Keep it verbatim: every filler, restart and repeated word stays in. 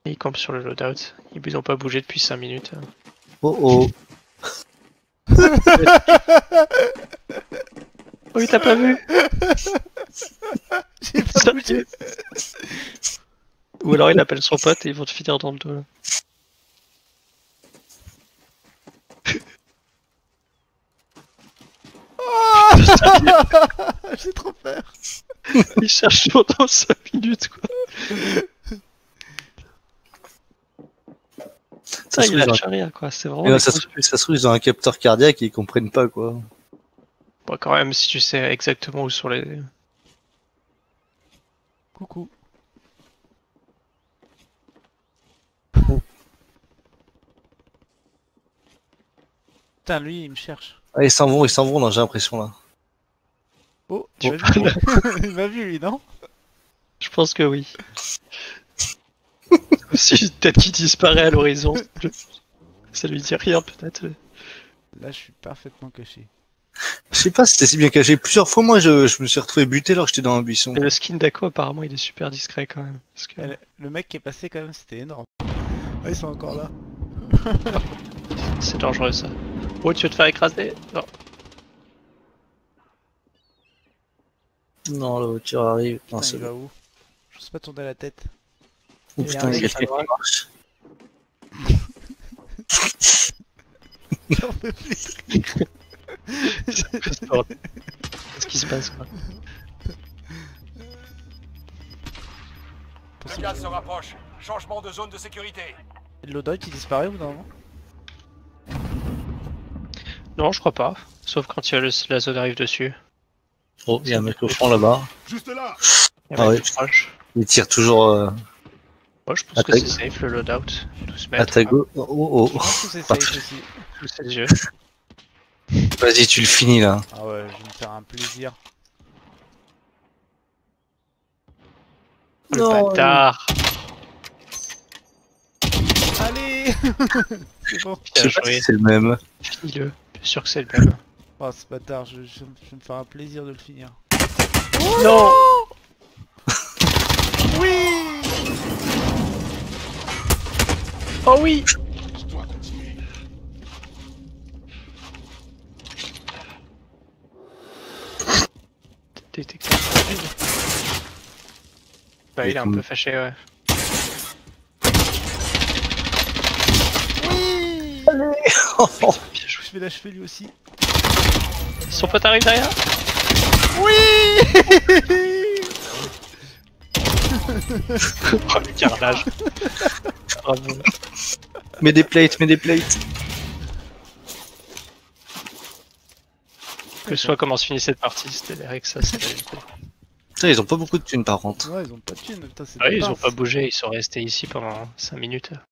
Et ils campent sur le loadout. Ils n'ont pas bougé depuis cinq minutes. Oh oh. Oh, il t'a pas vu? J'ai pas bougé. Ou alors il appelle son pote et ils vont te finir dans le dos. Là. J'ai trop peur. Il cherche pendant cinq minutes quoi. Ça, il lâche rien quoi, c'est vraiment. Et ça, se trouve, ça se trouve, ils ont un capteur cardiaque et ils comprennent pas quoi. Bon, quand même, si tu sais exactement où sont les. Coucou. Oh. Putain, lui, il me cherche. Ah, ils s'en vont, ils s'en vont, là, j'ai l'impression là. Oh, Tu il m'a vu. Il m'a vu, lui, non? Je pense que oui. Si, peut-être qu'il disparaît à l'horizon. Je... Ça lui dit rien, peut-être. Là, je suis parfaitement caché. Je sais pas si c'était si bien caché. Plusieurs fois, moi, je, je me suis retrouvé buté alors que j'étais dans un buisson. Et le skin d'Ako, apparemment, il est super discret quand même. Parce que... Le, le mec qui est passé, quand même, c'était énorme. Ah, ils sont encore là. C'est dangereux ça. Oh, tu veux te faire écraser? Non. Non, la voiture arrive. Non, Putain, c'est il va où? Je sais pas tourner la tête. Oh Il putain, arrive il y a très quelqu'un loin. qui marche. J'en peux plus. Qu'est-ce qui se passe quoi? Le gaz se rapproche. Changement de zone de sécurité. Le loadout, il disparaît ou non? Non, je crois pas. Sauf quand il y a le... la zone arrive dessus. Oh, il y a un mec au fond là-bas. Juste là. Il y a Ah un ouais. mec plus proche. Il tire toujours euh, Moi, je pense À que ta- c'est safe le loadout. douze à mètres. ta gauche. Oh, oh, Je oh. pense que c'est safe aussi. Sous ses yeux. Vas-y, tu le finis là. Ah ouais, je vais me faire un plaisir. Le bâtard. Allez. C'est bon. Je Bien sais pas joué. si c'est le même. Finis-le. Bien sûr que c'est le même. Oh, ce bâtard, je, je, je vais me faire un plaisir de le finir. Non. Oui. Oh oui. Je dois continuer. Détecteur. Bah, il est un peu fâché, ouais. Oui. Bien joué. Je vais l'achever lui aussi. Son pote arrive derrière. Oui. Oh le carnage. Bravo. Mets des plates, mets des plates. Que ce soit comment se finit cette partie, c'était l'air que ça, c'est la vérité. Putain, ils ont pas beaucoup de thunes par contre. Ouais, ils ont pas de thunes. Putain, c'est Ah oui, des ils ont pinces. pas bougé, ils sont restés ici pendant cinq minutes.